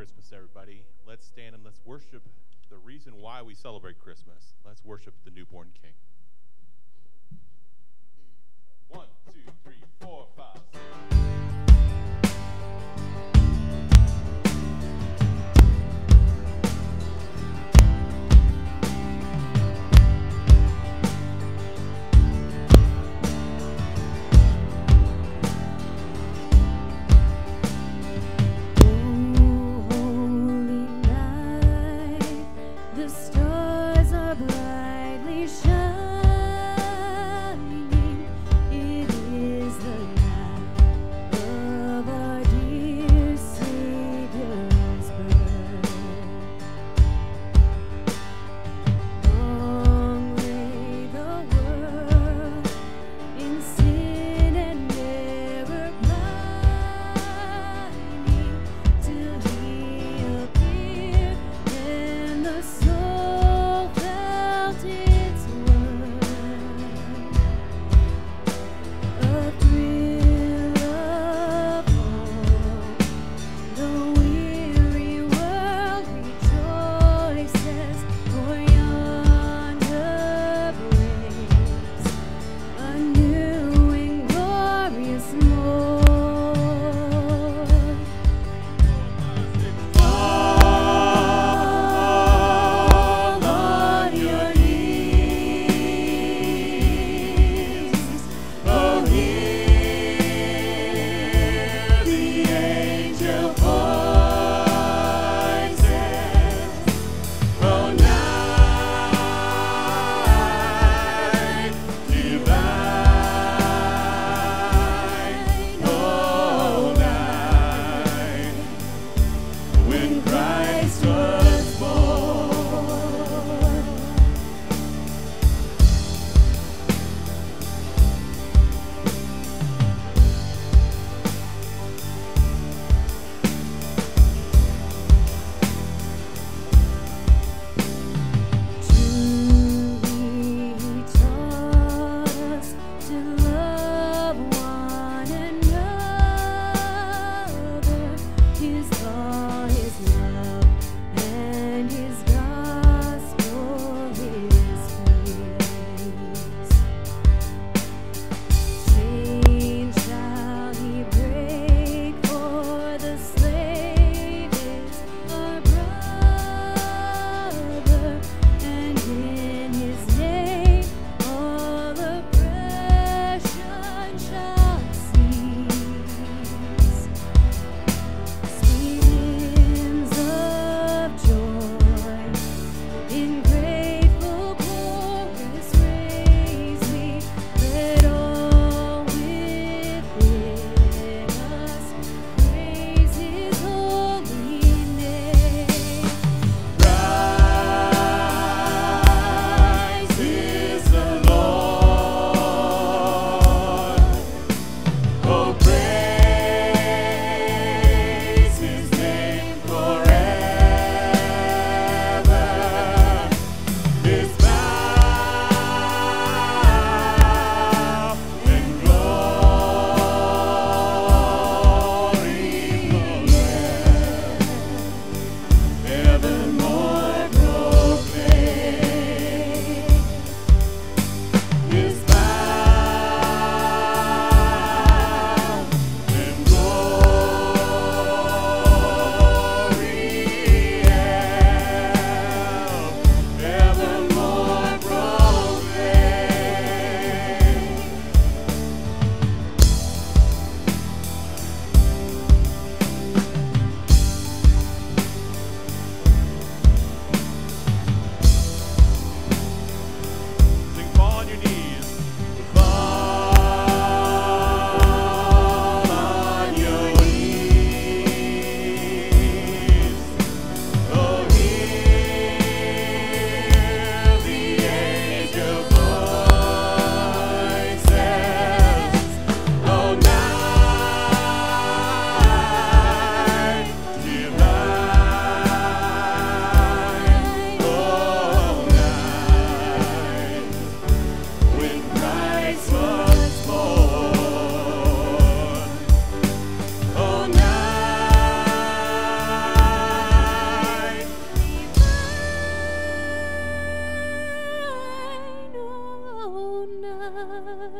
Christmas, everybody. Let's stand and let's worship the reason why we celebrate Christmas. Let's worship the newborn King. 1, 2, 3, 4, 5, 6. The stars are brightly shining.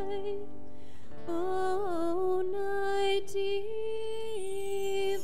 O night divine.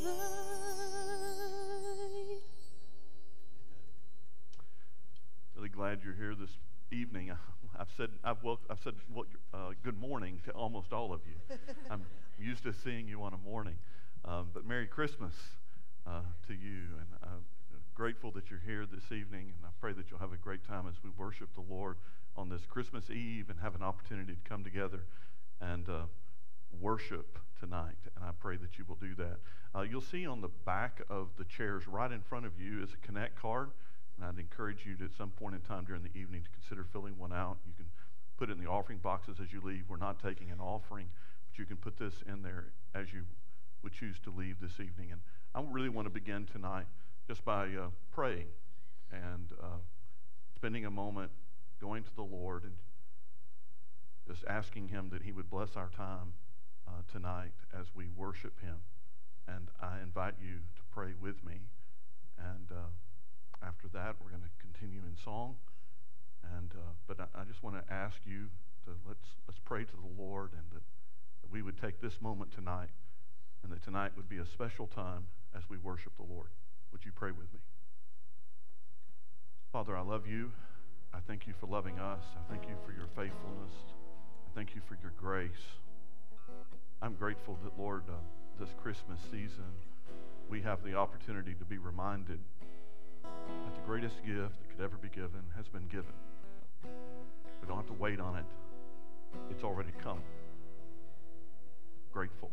Really glad you're here this evening. I've said good morning to almost all of you. I'm used to seeing you on a morning, but Merry Christmas to you, and I'm grateful that you're here this evening, and I pray that you'll have a great time as we worship the Lord on this Christmas Eve and have an opportunity to come together and worship tonight, and I pray that you will do that. You'll see on the back of the chairs right in front of you is a Connect card, and I'd encourage you to, at some point in time during the evening, to consider filling one out. You can put it in the offering boxes as you leave. We're not taking an offering, but you can put this in there as you would choose to leave this evening. And I really want to begin tonight just by praying and spending a moment going to the Lord and just asking Him that He would bless our time tonight as we worship Him. And I invite you to pray with me. And after that, we're going to continue in song. And but I just want to ask you to let's pray to the Lord, and that we would take this moment tonight, and that tonight would be a special time as we worship the Lord. Would you pray with me? Father, I love you. I thank you for loving us. I thank you for your faithfulness. I thank you for your grace. I'm grateful that, Lord, this Christmas season, we have the opportunity to be reminded that the greatest gift that could ever be given has been given. We don't have to wait on it. It's already come. Grateful.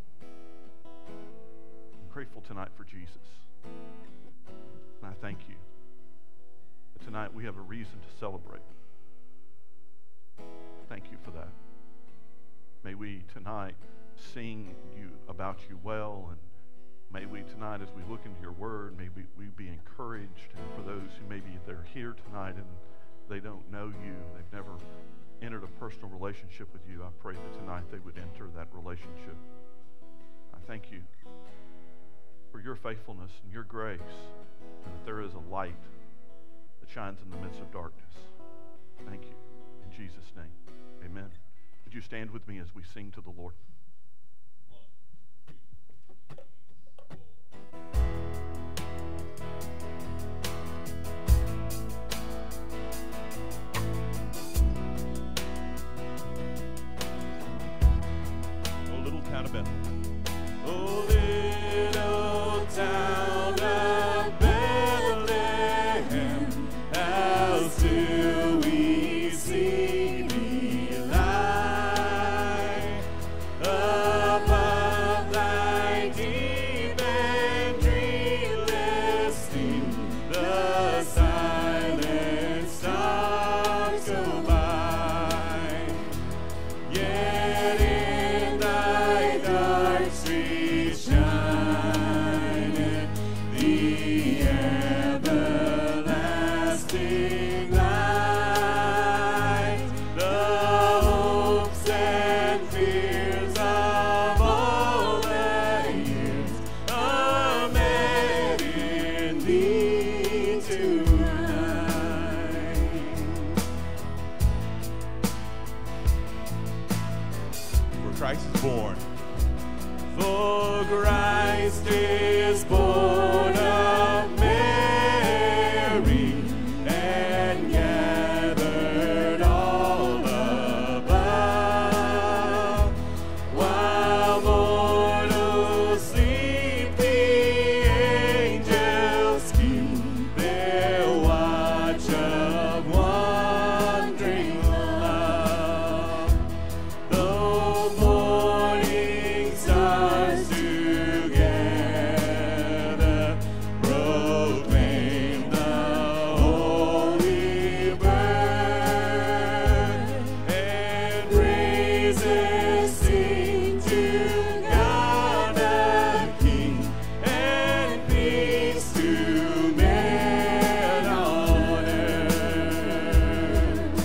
I'm grateful tonight for Jesus. And I thank you that tonight we have a reason to celebrate. Thank you for that. May we tonight sing about you well, and may we tonight, as we look into your word, may we be encouraged. And for those who maybe they're here tonight and they don't know you, they've never entered a personal relationship with you, I pray that tonight they would enter that relationship. I thank you for your faithfulness and your grace, and that there is a light that shines in the midst of darkness. Thank you. In Jesus' name, amen. Would you stand with me as we sing to the Lord? Town of Bethlehem. Oh, little town of Bethlehem, how still we see thee lie above thy deep and dreamless steam. The silent stars go by, yet in thy dark street shineth the everlasting light. The hopes and fears of all the years are met in thee tonight. Where Christ is born. For Christ is born of Mary, and gathered all above. While mortals sleep, the angels keep their watch of wondering love. Though morning stars together proclaim the holy birth, and praises sing to God the King, and peace to men on earth.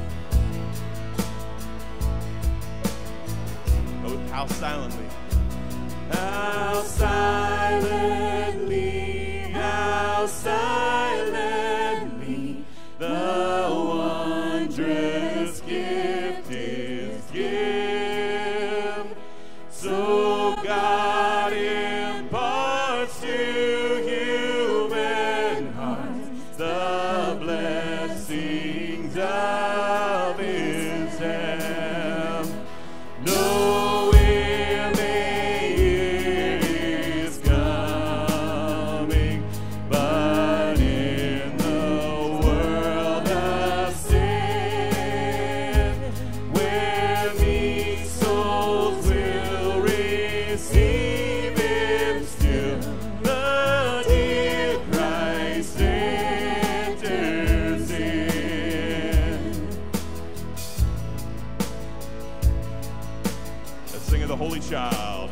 Oh, how silently. How silently the wondrous gift is given. the Holy Child.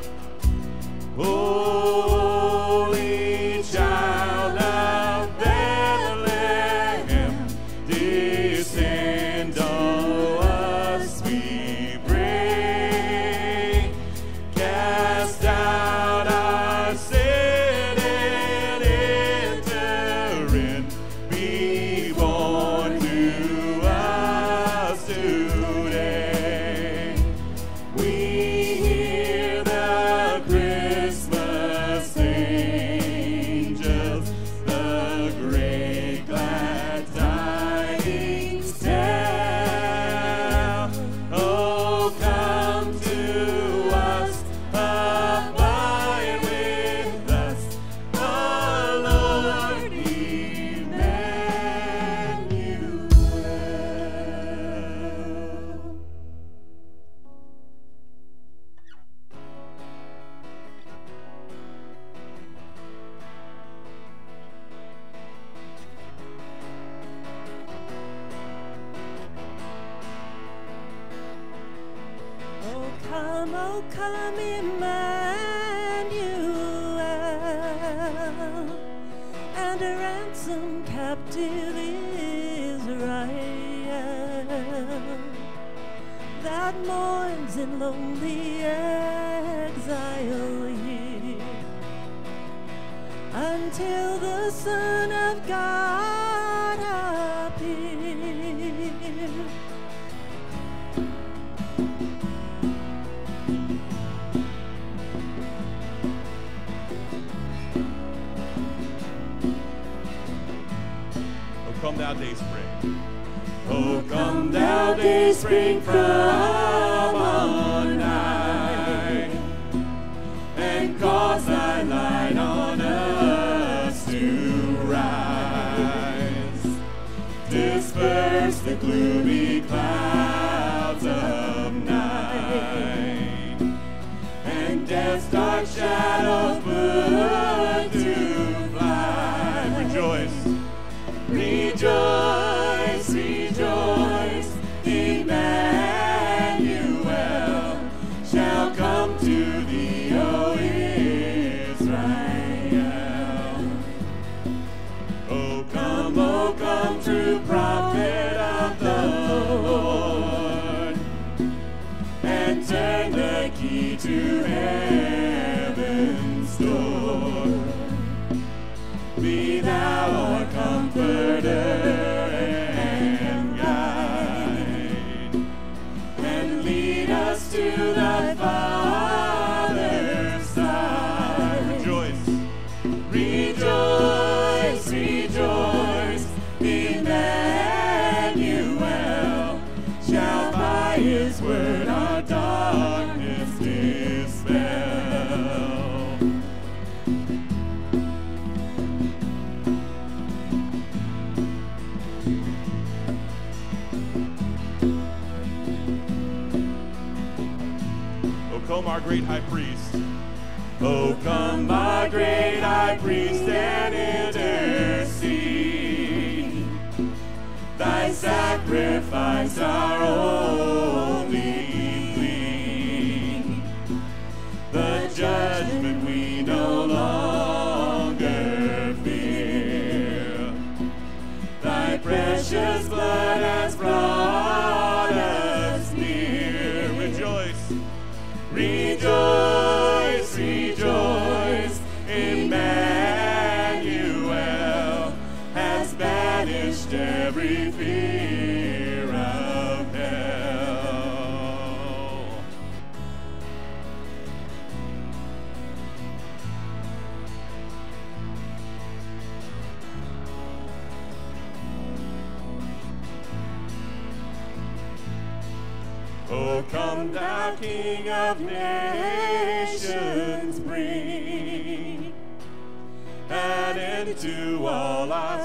Holy Child of Bethlehem, descend on us, we pray. Cast out our sin and enter in. Be born to us today. We hear the Christmas angels, the great glad tidings tell. Oh, come to us, abide with us, our Lord Emmanuel. Oh come, Emmanuel, and ransom captive Israel that mourns in lonely exile here, until the Son of God appear. Oh, come thou day spring. Oh, come thou day spring from on high, and cause thy light on us to rise. Disperse the gloomy clouds of night, and death's dark shadows put to flight. Rejoice. Rejoice, rejoice, Emmanuel shall come to thee, O Israel. O come, true prophet of the Lord, and turn the key to heaven's door. Be thou our comforter and guide, and lead us to thy Father's side. Rejoice. Rejoice, rejoice, Emmanuel shall by his word our darkness dispel. Come, our great high priest. Oh, come, our great high priest, and intercede. Thy sacrifice our only plea. The judgment we no longer fear. Thy precious blood has brought us near. Rejoice. Rejoice, rejoice, Emmanuel has banished every fear of hell. Oh, come thou King of nations, bring an end to all our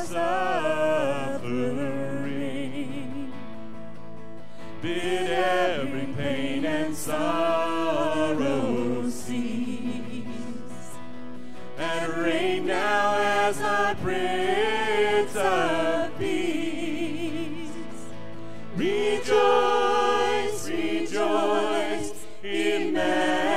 suffering. Bid every pain and sorrow cease, and reign now as our Prince of Peace. Rejoice, rejoice, Emmanuel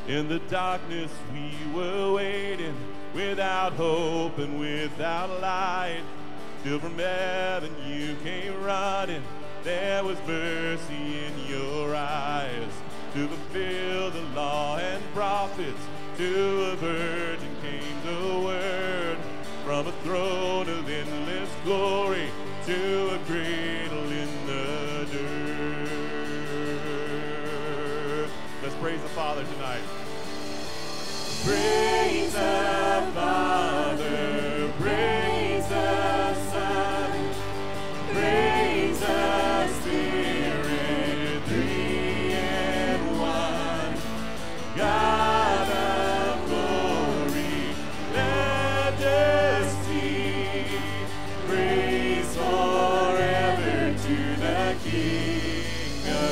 In the darkness we were waiting, without hope and without light. Still from heaven you came running. There was mercy in your eyes. To fulfill the law and prophets, to a virgin came the word. From a throne of endless glory to a cradle in the dirt. Let's praise the Father tonight. Praise the Father, praise the Son, praise the Spirit, three in one. God of glory, majesty, praise forever to the King of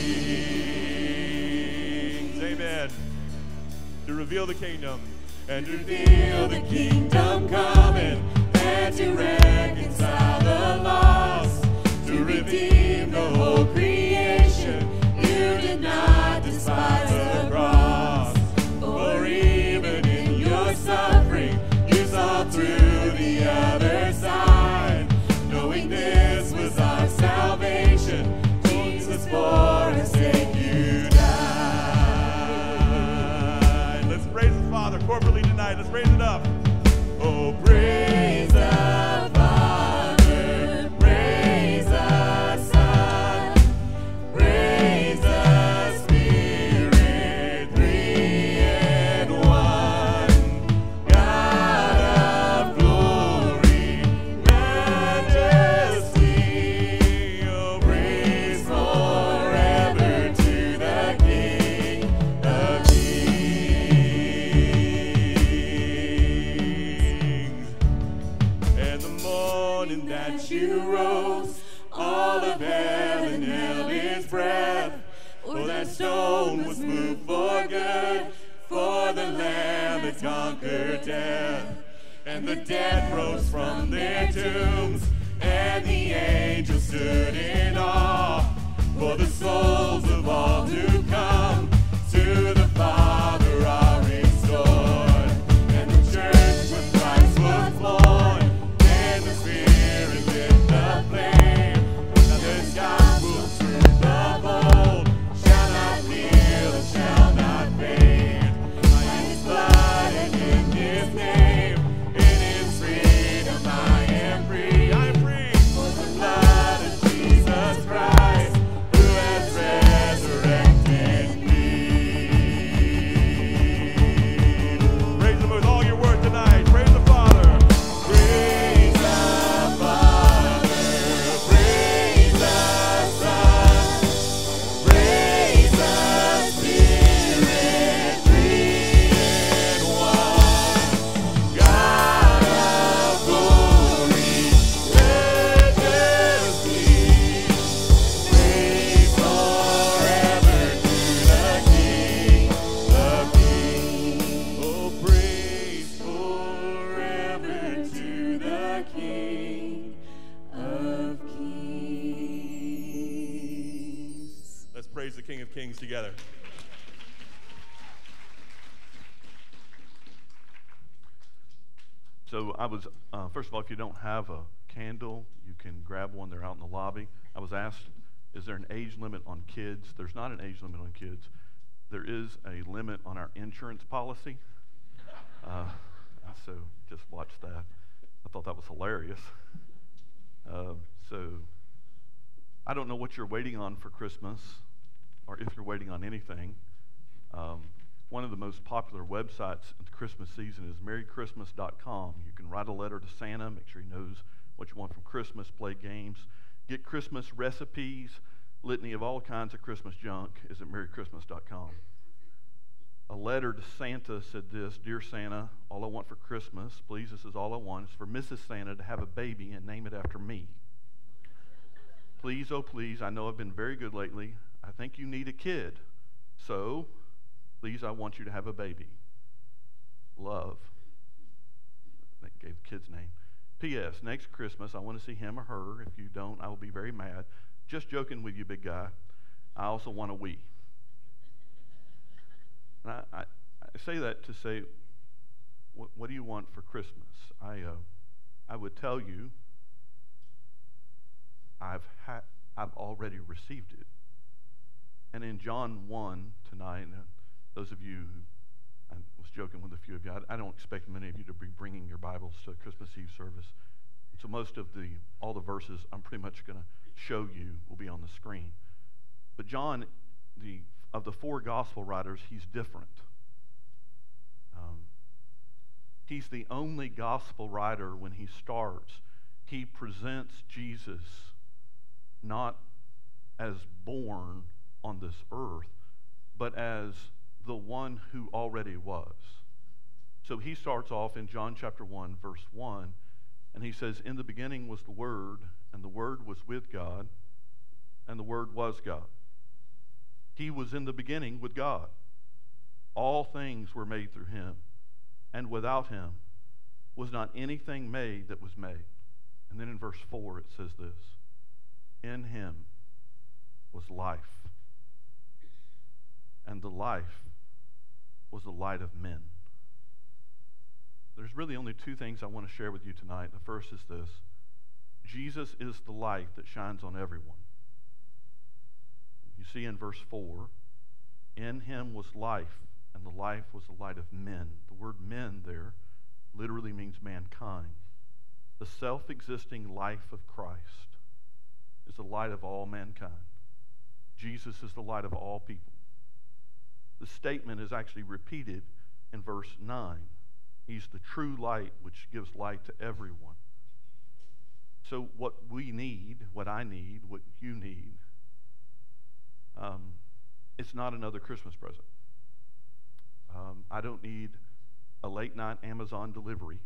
Kings. Amen. To reveal the kingdom, and to reveal the kingdom coming, and to reconcile the lost, to redeem the whole creation. You did not despise the cross, for even in your suffering, you saw through the other side, knowing this was our salvation. Jesus for our sake you died. Let's praise the Father corporately tonight. Let's raise it up. Oh, praise the Father, praise the Son, praise the Spirit, three in one. God of glory, majesty, oh, praise forever to the King of Kings. And the morning that you rose, all of heaven held its breath. For that stone was moved for good, for the Lamb had conquered death. And the dead rose from their tombs, and the angels stood in awe. For the souls of all who come to the Father are restored. And the church with Christ was born, and the Spirit lit the flame. Now this gospel's truth of old shall not kneel and shall not fade. By His blood and in His name, in His freedom I am free. I am free. For the blood of Jesus Christ, who has resurrected me. Praise Him with all your words tonight. Praise the Father. Praise the Father. Praise the Son. Praise the Spirit. Three in one. God of glory, majesty, praise forever to the King of Kings. Oh, praise forever to the King of Kings. Let's praise the King of Kings together. So I was, first of all, if you don't have a candle, you can grab one. They're out in the lobby. I was asked, is there an age limit on kids? There's not an age limit on kids. There is a limit on our insurance policy. So just watch that. I thought that was hilarious. So I don't know what you're waiting on for Christmas, or if you're waiting on anything. One of the most popular websites in the Christmas season is merrychristmas.com. You can write a letter to Santa, make sure he knows what you want from Christmas, play games, get Christmas recipes, litany of all kinds of Christmas junk is at merrychristmas.com. A letter to Santa said this: Dear Santa, all I want for Christmas, please, this is all I want, is for Mrs. Santa to have a baby and name it after me. Please, oh please, I know I've been very good lately. I think you need a kid. So, please, I want you to have a baby. Love. That gave the kid's name. P.S. Next Christmas, I want to see him or her. If you don't, I will be very mad. Just joking with you, big guy. I also want a Wii. And say that to say, what do you want for Christmas? I would tell you, I've already received it. And in John 1 tonight, and those of you who, I was joking with a few of you, I don't expect many of you to be bringing your Bibles to Christmas Eve service. So most of all the verses I'm pretty much going to show you will be on the screen. But John, of the four gospel writers, he's different. He's the only gospel writer when he starts. He presents Jesus not as born on this earth, but as the one who already was. So he starts off in John chapter 1, verse 1, and he says, "In the beginning was the Word, and the Word was with God, and the Word was God. He was in the beginning with God. All things were made through him, and without him was not anything made that was made." And then in verse 4 it says this, "In him was life, and the life was the light of men." There's really only two things I want to share with you tonight. The first is this: Jesus is the light that shines on everyone. You see in verse 4, "In him was life, and the life was the light of men." The word men there literally means mankind. The self-existing life of Christ is the light of all mankind. Jesus is the light of all people. The statement is actually repeated in verse 9. He's the true light which gives light to everyone. So what we need, what I need, what you need, it's not another Christmas present. I don't need a late-night Amazon delivery,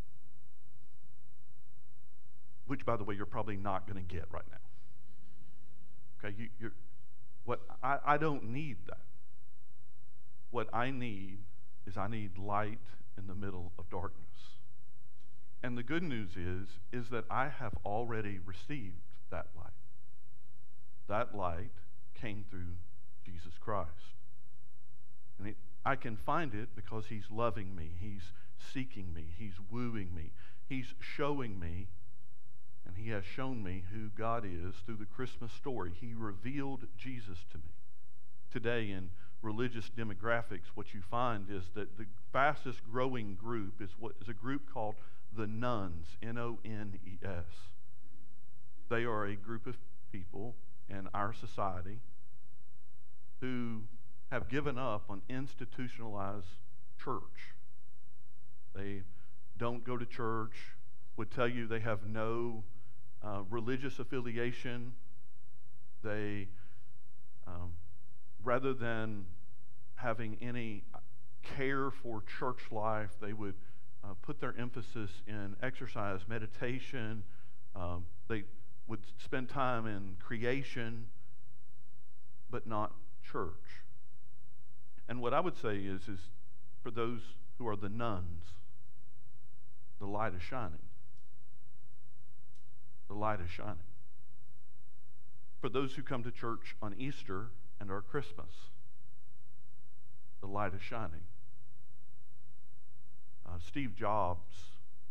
which, by the way, you're probably not going to get right now. Okay, I don't need that. What I need is I need light in the middle of darkness. And the good news is that I have already received that light. That light came through Jesus Christ. And I can find it because he's loving me, he's seeking me, he's wooing me, he's showing me, and he has shown me who God is through the Christmas story. He revealed Jesus to me. Today in religious demographics, what you find is that the fastest growing group is a group called the Nones, N-O-N-E-S. They are a group of people in our society who have given up on institutionalized church. They don't go to church, would tell you they have no religious affiliation. They, rather than having any care for church life, they would put their emphasis in exercise, meditation. They would spend time in creation, but not church. And what I would say is for those who are the Nones, the light is shining. The light is shining. For those who come to church on Easter and our Christmas, the light is shining. Steve Jobs,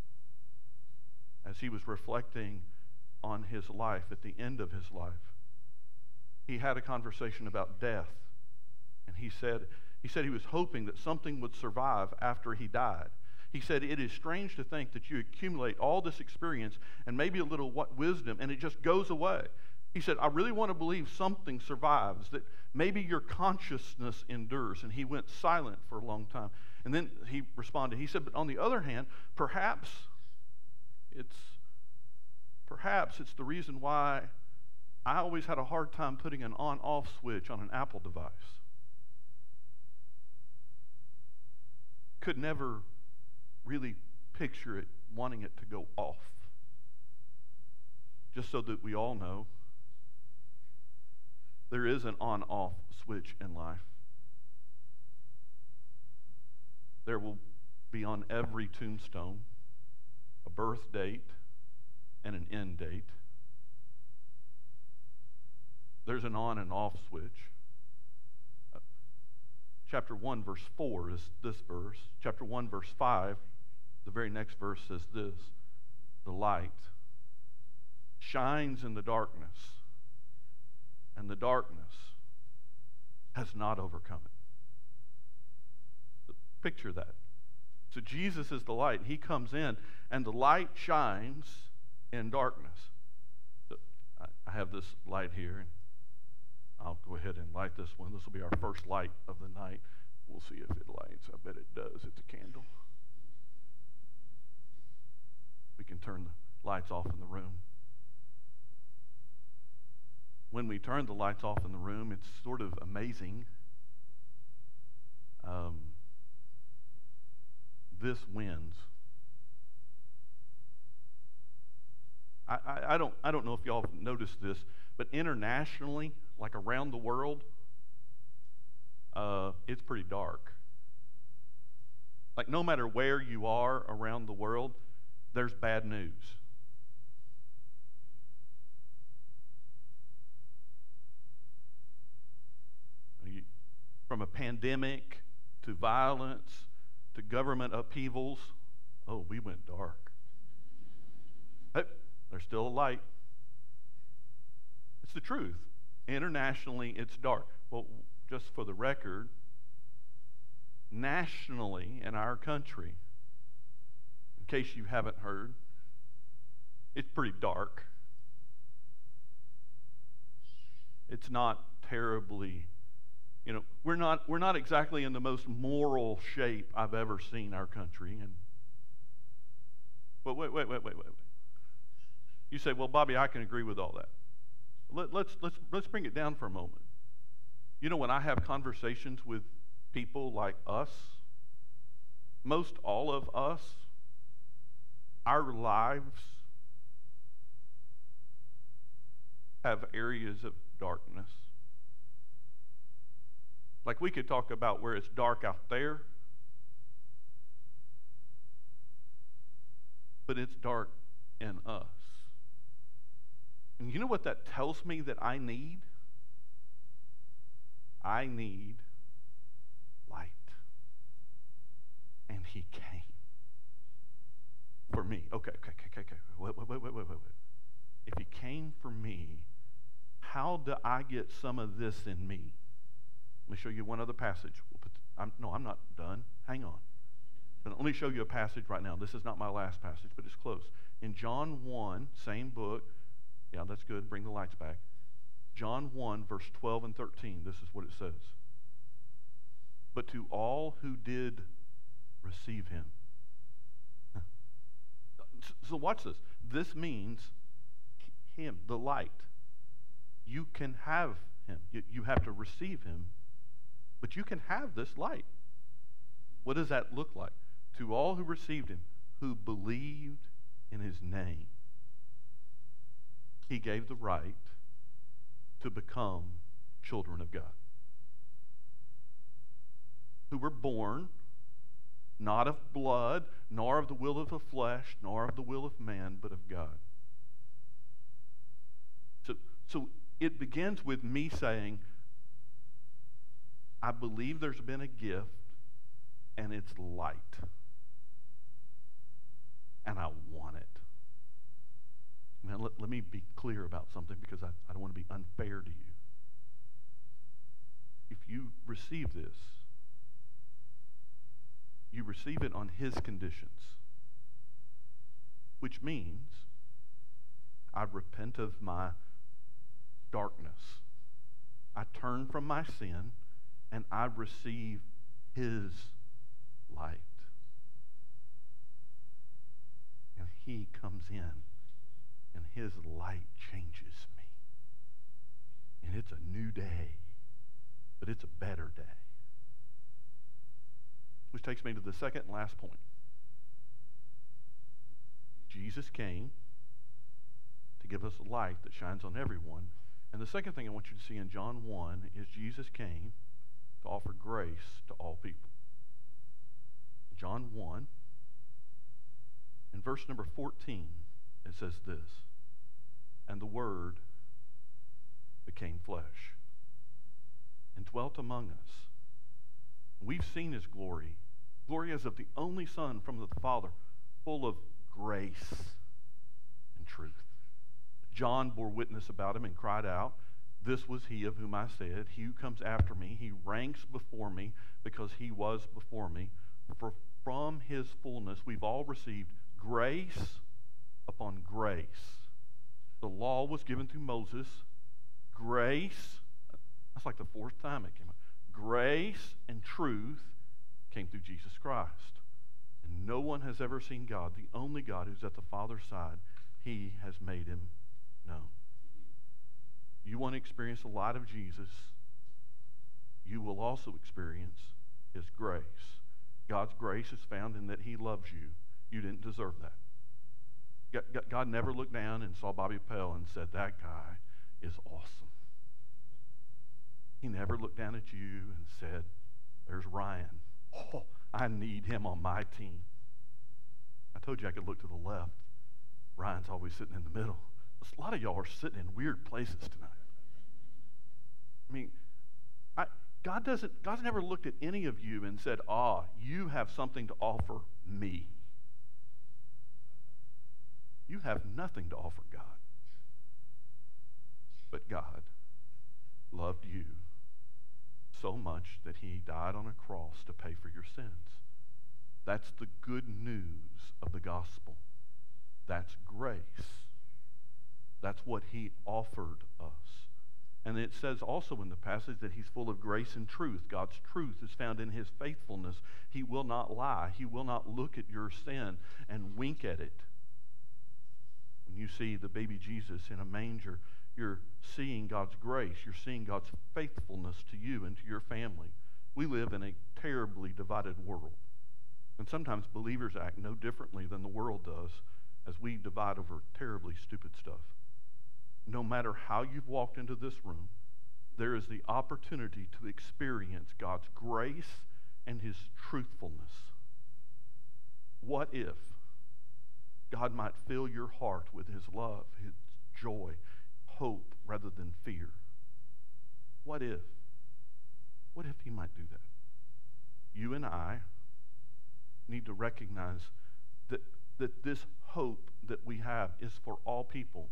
as he was reflecting on his life at the end of his life, he had a conversation about death. And he said he was hoping that something would survive after he died. He said, "It is strange to think that you accumulate all this experience and maybe a little wisdom, and it just goes away." He said, "I really want to believe something survives, that maybe your consciousness endures." And he went silent for a long time. And then he responded. He said, "But on the other hand, perhaps it's the reason why I always had a hard time putting an on-off switch on an Apple device. Could never really picture it, wanting it to go off. Just so that we all know, there is an on-off switch in life. There will be on every tombstone a birth date and an end date. There's an on and off switch. chapter 1, verse 4 is this verse. Chapter 1, verse 5, the very next verse says this: the light shines in the darkness, and the darkness has not overcome it. Picture that. So Jesus is the light. He comes in, and the light shines in darkness. So I have this light here, and I'll go ahead and light this one. This will be our first light of the night. We'll see if it lights. I bet it does. It's a candle. We can turn the lights off in the room. When we turn the lights off in the room, it's sort of amazing. This wins. I don't know if y'all have noticed this, but internationally, like around the world, it's pretty dark. Like no matter where you are around the world, there's bad news. From a pandemic to violence to government upheavals, oh, we went dark. Hey, there's still a light. It's the truth. Internationally, it's dark. Well, just for the record, nationally in our country, in case you haven't heard, it's pretty dark. It's not terribly, we're not exactly in the most moral shape I've ever seen our country. And wait. You say, well, Bobby, I can agree with all that. Let's bring it down for a moment. When I have conversations with people like us, most all of us, our lives have areas of darkness. Like we could talk about where it's dark out there, but it's dark in us. And you know what that tells me that I need? I need light. And he came for me. Okay. Wait. If he came for me, how do I get some of this in me? Let me show you one other passage. I'm not done. Hang on. But let me show you a passage right now. This is not my last passage, but it's close. In John 1, same book. Yeah, that's good. Bring the lights back. John 1, verse 12 and 13. This is what it says. But to all who did receive him. So watch this. This means him, the light. You can have him. You have to receive him. But you can have this light. What does that look like? To all who received him, who believed in his name, he gave the right to become children of God. Who were born not of blood, nor of the will of the flesh, nor of the will of man, but of God. So it begins with me saying, I believe there's been a gift, and it's light. And I want it. Now, let me be clear about something, because I don't want to be unfair to you. If you receive this, you receive it on his conditions, which means I repent of my darkness. I turn from my sin, and I receive his light. And he comes in, and his light changes me. And it's a new day, but it's a better day. Which takes me to the second and last point. Jesus came to give us a light that shines on everyone. And the second thing I want you to see in John 1 is Jesus came to offer grace to all people. John 1, in verse number 14, it says this: and the Word became flesh and dwelt among us, We've seen his glory. Glory as of the only Son from the Father, full of grace and truth. John bore witness about him and cried out, "This was he of whom I said, he who comes after me, he ranks before me because he was before me. For from his fullness we've all received grace upon grace." The law was given through Moses. Grace, that's like the fourth time it came up. Grace and truth came through Jesus Christ. And no one has ever seen God, the only God who's at the Father's side. He has made him known. You want to experience the light of Jesus, you will also experience his grace. God's grace is found in that he loves you. You didn't deserve that. God never looked down and saw Bobby Pell and said, "That guy is awesome." He never looked down at you and said, "There's Ryan. Oh, I need him on my team." I told you I could look to the left. Ryan's always sitting in the middle. A lot of y'all are sitting in weird places tonight. I mean, God's never looked at any of you and said, "You have something to offer me." You have nothing to offer God. But God loved you so much that he died on a cross to pay for your sins. That's the good news of the gospel. That's grace. That's what he offered us. And it says also in the passage that he's full of grace and truth. God's truth is found in his faithfulness. He will not lie. He will not look at your sin and wink at it. When you see the baby Jesus in a manger, you're seeing God's grace. You're seeing God's faithfulness to you and to your family. We live in a terribly divided world. And sometimes believers act no differently than the world does as we divide over terribly stupid stuff. No matter how you've walked into this room, there is the opportunity to experience God's grace and his truthfulness. What if God might fill your heart with his love, his joy, hope rather than fear? What if? What if he might do that? You and I need to recognize that this hope that we have is for all people.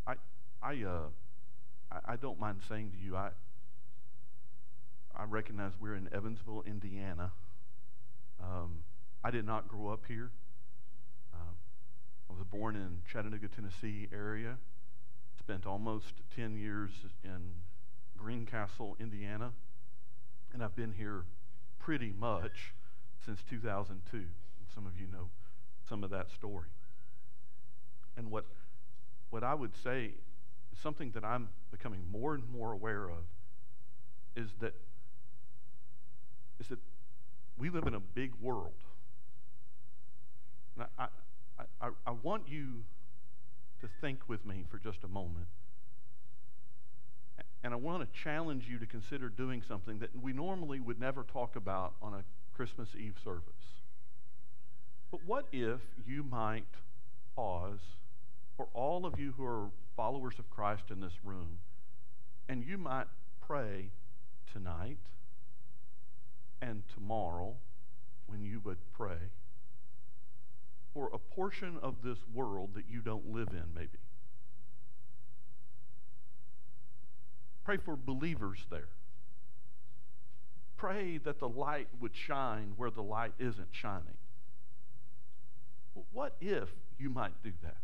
I don't mind saying to you, I recognize we're in Evansville, Indiana. I did not grow up here. I was born in Chattanooga, Tennessee area. Spent almost 10 years in Greencastle, Indiana. And I've been here pretty much since 2002. And some of you know some of that story. And what I would say is something that I'm becoming more and more aware of is that we live in a big world. And I want you to think with me for just a moment. And I want to challenge you to consider doing something that we normally would never talk about on a Christmas Eve service. But what if you might pause, for all of you who are followers of Christ in this room, and you might pray tonight and tomorrow when you would pray for a portion of this world that you don't live in, maybe. Pray for believers there. Pray that the light would shine where the light isn't shining. What if you might do that?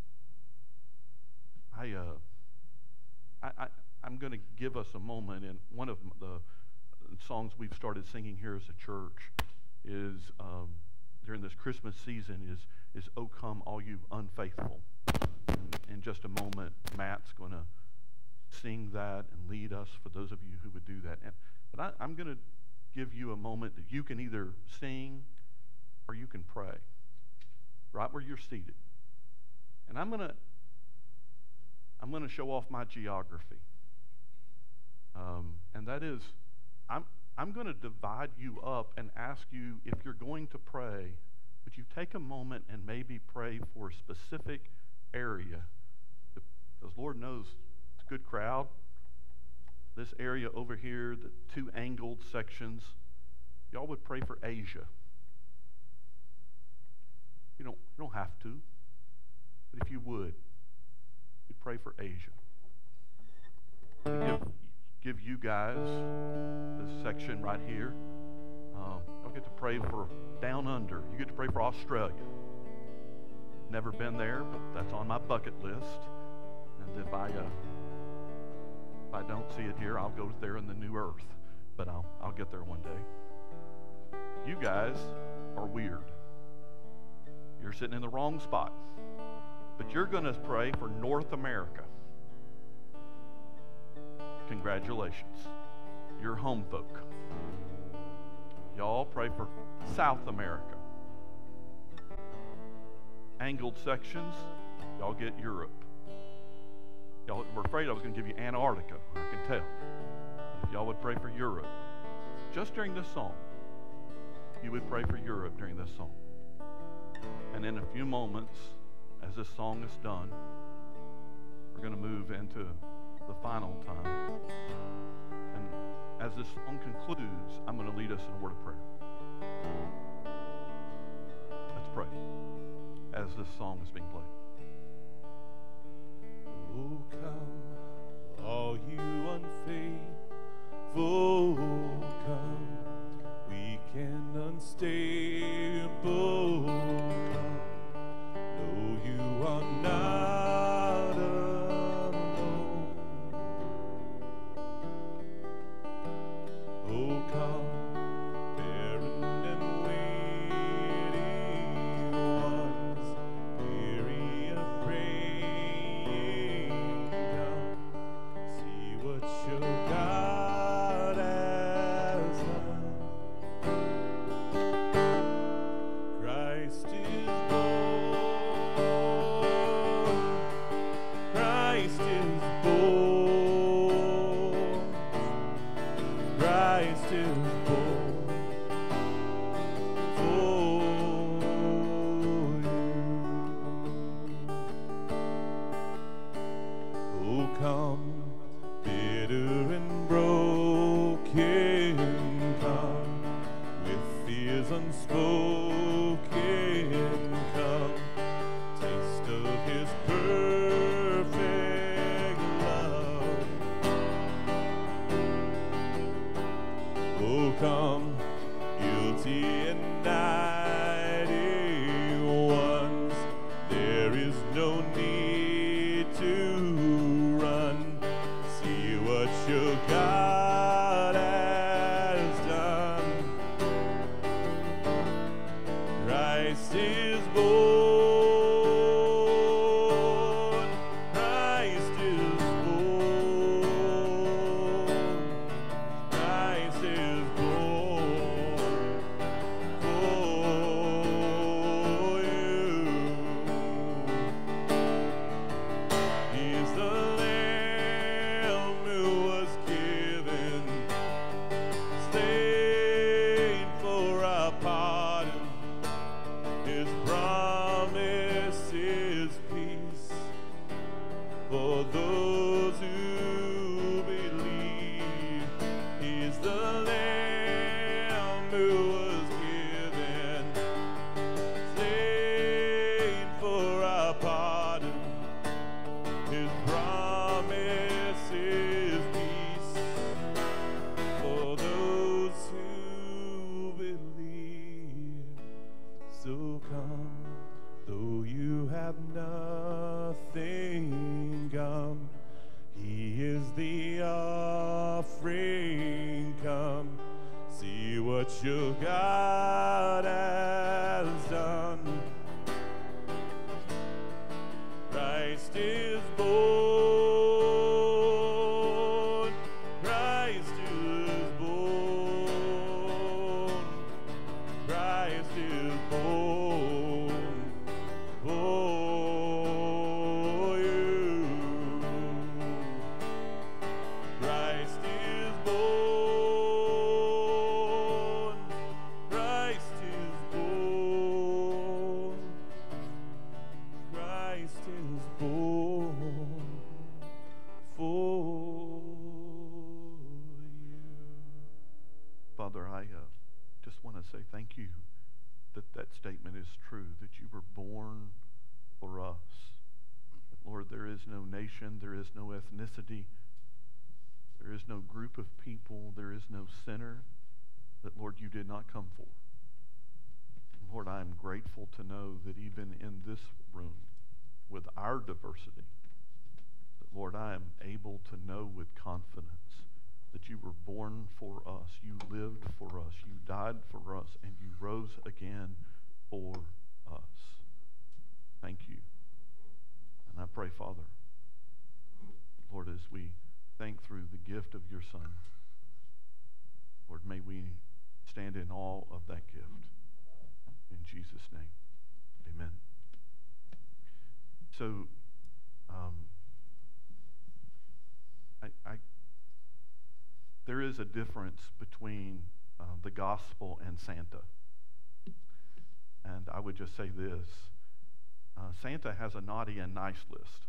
I'm going to give us a moment, and one of the songs we've started singing here as a church is during this Christmas season is "O Come All You Unfaithful." And in just a moment, Matt's going to sing that and lead us for those of you who would do that. But I'm going to give you a moment that you can either sing or you can pray right where you're seated. And I'm going to show off my geography. And that is, I'm going to divide you up and ask you, if you're going to pray, would you take a moment and maybe pray for a specific area? Because Lord knows it's a good crowd. This area over here, the two angled sections, y'all would pray for Asia. You don't have to, but if you would, you'd pray for Asia. Give you guys this section right here. Y'all get to pray for down under. You get to pray for Australia. Never been there, but that's on my bucket list. And if I don't see it here, I'll go there in the new earth. But I'll get there one day. You guys are weird. You're sitting in the wrong spot. But you're going to pray for North America. Congratulations. You're home folk. Y'all pray for South America. Angled sections, y'all get Europe. Y'all were afraid I was going to give you Antarctica. I can tell. If y'all would pray for Europe, just during this song, you would pray for Europe during this song. And in a few moments, as this song is done, we're going to move into the final time. And as this song concludes, I'm going to lead us in a word of prayer. Let's pray as this song is being played. Oh, come, all you unfaithful, come, weak and unstable, come, no, you are not alone. Oh, come, barren and waiting ones, weary of praying, come, see what your God has done. Christ is born, Christ is born, Christ is born for you. Oh, come, bitter and broken, come, with fears unspoken, come, taste of his perfect love. Oh, come, guilty and dying ones, there is no need to run. See what your God has done. Christ is born, Christ is born, Christ is born for you. He's the Lamb who was given, slain for our pardon. His promise is peace for those who believe. He's the Lamb who was given, slain for our pardon. His promise is peace for those who believe. So come, though you have nothing, come. He is the offering, come. See what your God has done. Christ is born, Christ is born, Christ is born for you. Christ is born, Christ is born, Christ is born for you. Father, I that that statement is true, that you were born for us. Lord, there is no nation, there is no ethnicity, there is no group of people, there is no sinner that, Lord, you did not come for. Lord, I am grateful to know that even in this room, with our diversity, that, Lord, I am able to know with confidence that you were born for us, you lived for us, you died for us, and you rose again for us. Thank you. And I pray, Father, Lord, as we think through the gift of your Son, Lord, may we stand in awe of that gift. In Jesus' name, amen. So, there is a difference between the gospel and Santa. And I would just say this. Santa has a naughty and nice list.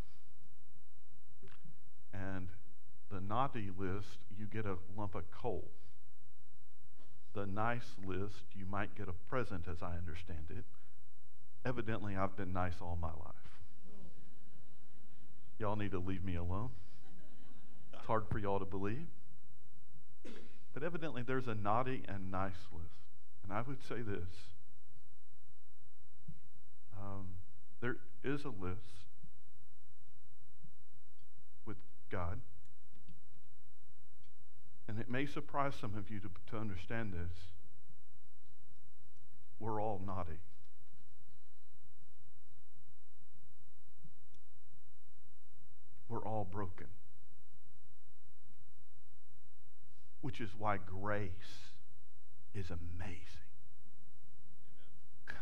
And the naughty list, you get a lump of coal. The nice list, you might get a present, as I understand it. Evidently, I've been nice all my life. Y'all need to leave me alone. It's hard for y'all to believe. But evidently, there's a naughty and nice list. And I would say this. There is a list with God. And it may surprise some of you to understand this. We're all naughty. We're all broken. Which is why grace is amazing. Amen.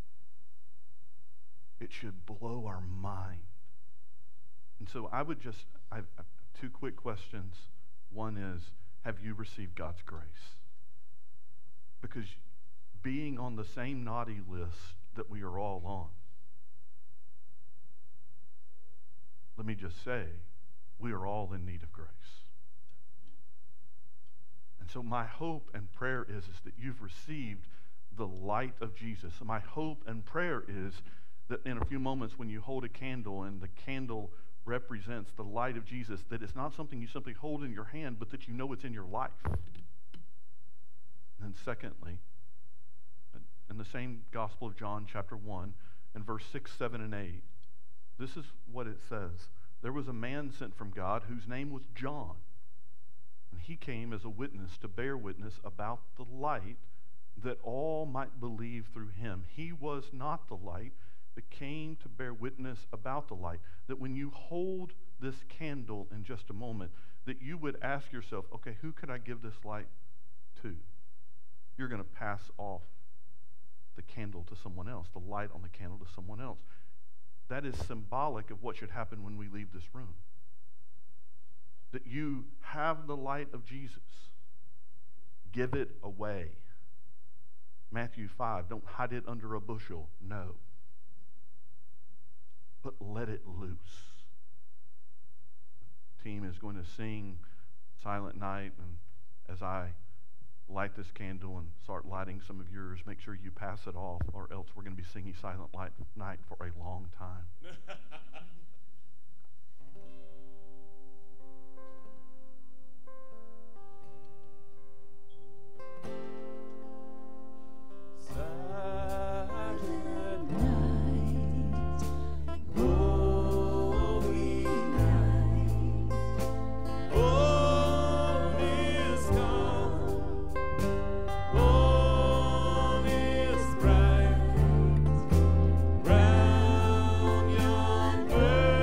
It should blow our mind. And so I have two quick questions. One is, have you received God's grace? Because being on the same naughty list that we are all on, let me just say, we are all in need of grace. And so my hope and prayer is that you've received the light of Jesus. My hope and prayer is that in a few moments when you hold a candle and the candle represents the light of Jesus, that it's not something you simply hold in your hand, but that you know it's in your life. And then secondly, in the same Gospel of John, chapter 1, and verse 6, 7, and 8, this is what it says. There was a man sent from God whose name was John. And he came as a witness to bear witness about the light, that all might believe through him. He was not the light, but came to bear witness about the light. That when you hold this candle in just a moment, that you would ask yourself, okay, who could I give this light to? You're going to pass off the candle to someone else, the light on the candle to someone else. That is symbolic of what should happen when we leave this room. That you have the light of Jesus. Give it away. Matthew 5, don't hide it under a bushel. No. But let it loose. The team is going to sing Silent Night, and as I light this candle and start lighting some of yours, make sure you pass it off, or else we're going to be singing Silent Night for a long time. Brown young bird.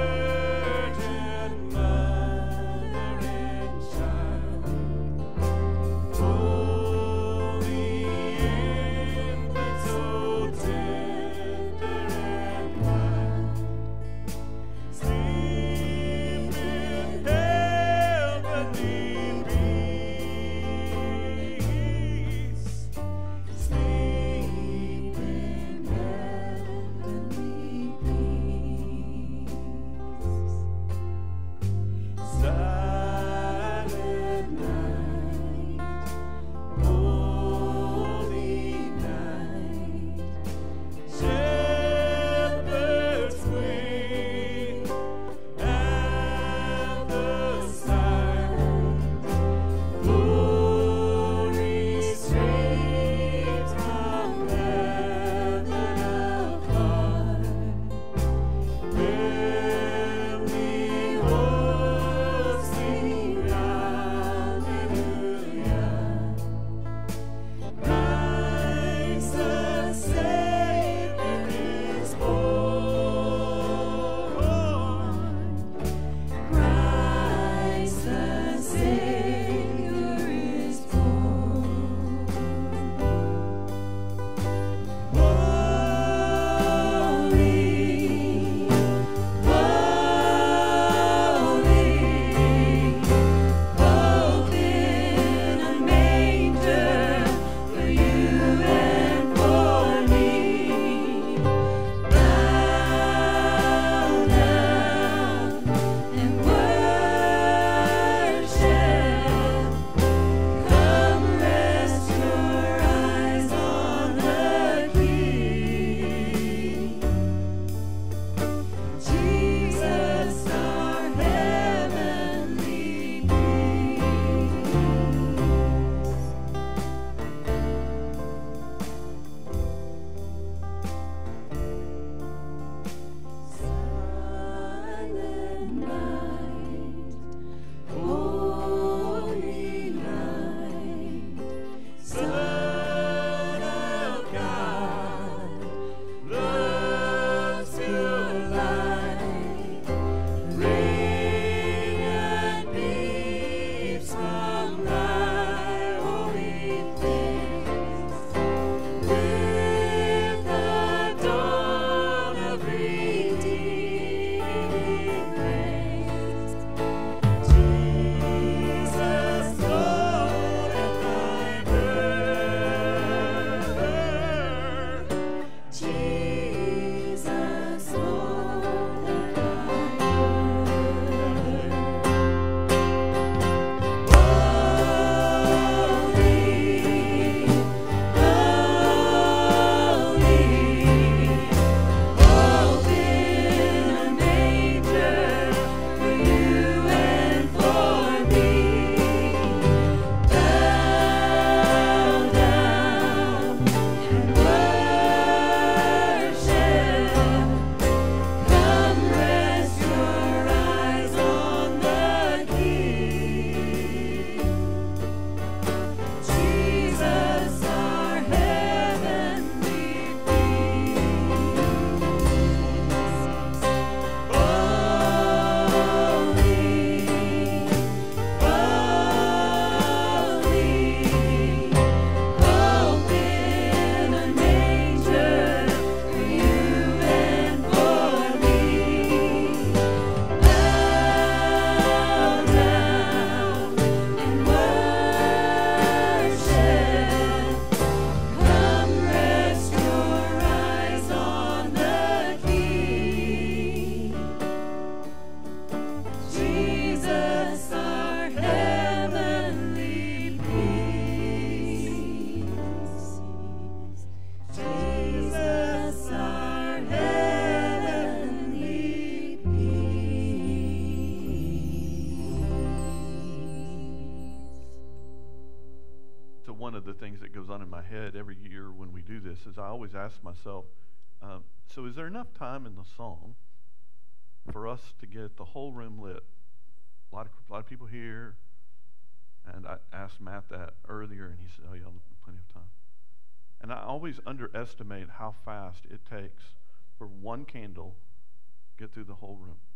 my head every year when we do this is I always ask myself, so is there enough time in the song for us to get the whole room lit? A lot of people here, and I asked Matt that earlier, and he said, oh, yeah, plenty of time. And I always underestimate how fast it takes for one candle to get through the whole room.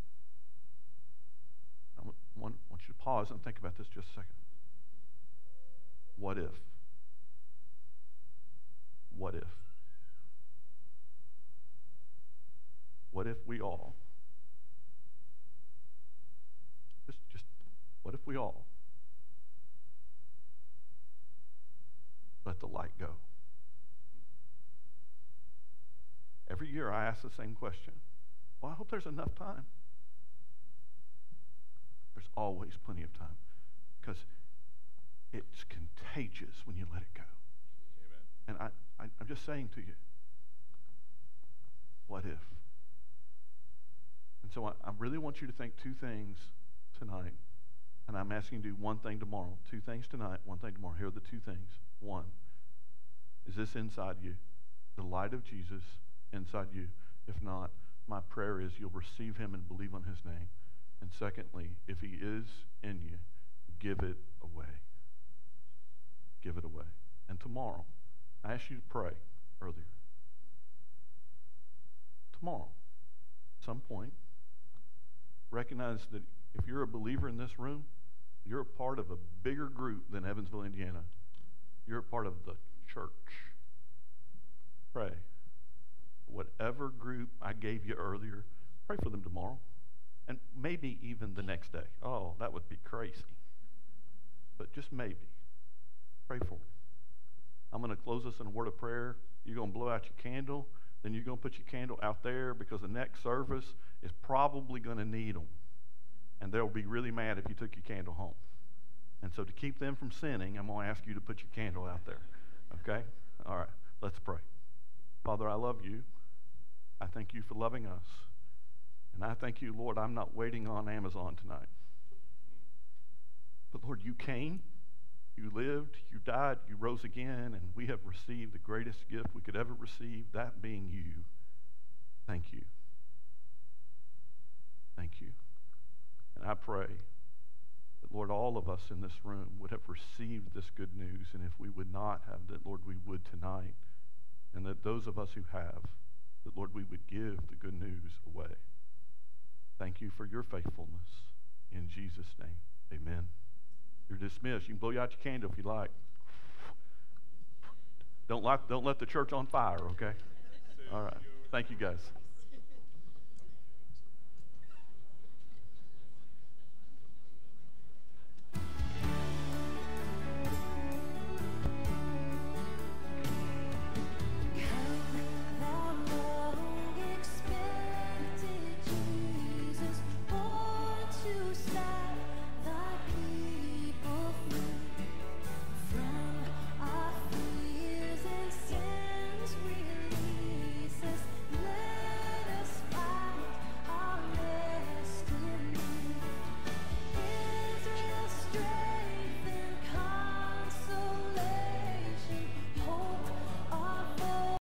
I want you to pause and think about this just a second. What if? What if? What if we all, just what if we all let the light go? Every year I ask the same question. Well, I hope there's enough time. There's always plenty of time, because it's contagious when you let it go. Amen. And I'm just saying to you, what if? And so I really want you to think two things tonight, and I'm asking you to do one thing tomorrow. Two things tonight, one thing tomorrow. Here are the two things. One, is this inside you? The light of Jesus inside you? If not, my prayer is you'll receive him and believe on his name. And secondly, if he is in you, give it away. Give it away. And tomorrow, I asked you to pray earlier. Tomorrow, at some point, recognize that if you're a believer in this room, you're a part of a bigger group than Evansville, Indiana. You're a part of the church. Pray. Whatever group I gave you earlier, pray for them tomorrow. And maybe even the next day. Oh, that would be crazy. But just maybe. Pray for them. I'm going to close us in a word of prayer. You're going to blow out your candle. Then you're going to put your candle out there, because the next service is probably going to need them. And they'll be really mad if you took your candle home. And so to keep them from sinning, I'm going to ask you to put your candle out there. Okay? All right. Let's pray. Father, I love you. I thank you for loving us. And I thank you, Lord, I'm not waiting on Amazon tonight. But Lord, you came, you lived, you died, you rose again, and we have received the greatest gift we could ever receive, that being you. Thank you. Thank you. And I pray that, Lord, all of us in this room would have received this good news, and if we would not have, that, Lord, we would tonight. And that those of us who have, that, Lord, we would give the good news away. Thank you for your faithfulness. In Jesus' name, amen. You're dismissed. You can blow out your candle if you like. Don't let the church on fire, okay? All right. Thank you, guys.